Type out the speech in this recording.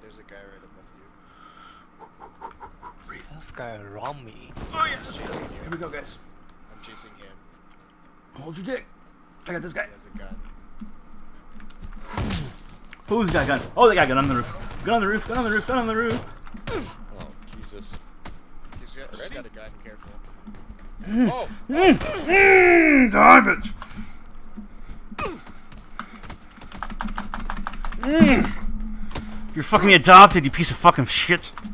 there's a guy right above you. Tough guy around me. Oh yeah, let's go. Here we go, guys. I'm chasing him. Hold your dick. I got this guy. He has a gun. Who's got a gun? Oh, they got a gun on the roof. Gun on the roof. Gun on the roof. Gun on the roof. Oh, Jesus. He's got a gun. Careful. Oh! Garbage. You're fucking adopted, you piece of fucking shit.